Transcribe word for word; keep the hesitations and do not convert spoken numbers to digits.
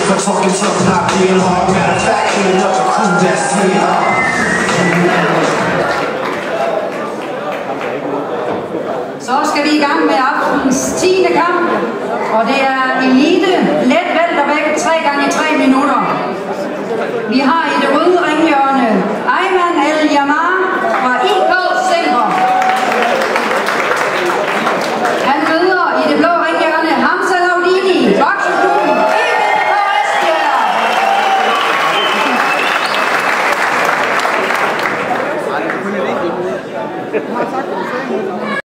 for talking tough, not being hard. Matter of fact, cleaning up a crew that's pretty hard. Så skal vi i gang med aftenens tiende kamp, og det er elite, let weltervægt, tre gange tre minutter. Vi har i det røde ringhjørne Ayman El-Yamar fra I K Center. Han møder i det blå ringhjørne Hamza Laudini, bokseklubben I B K Esbjerg. Nej, det er